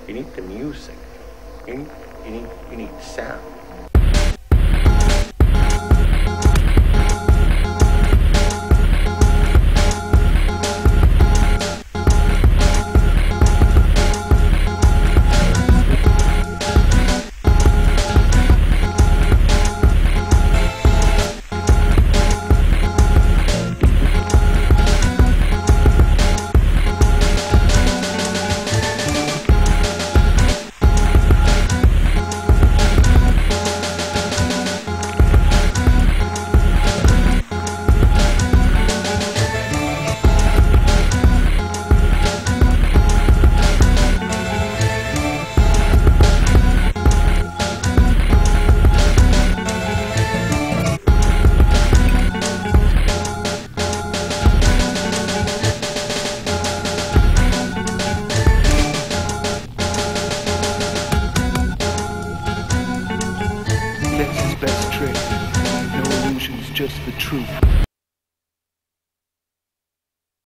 You need the music. You need sound. That's his best trick. No illusions, just the truth.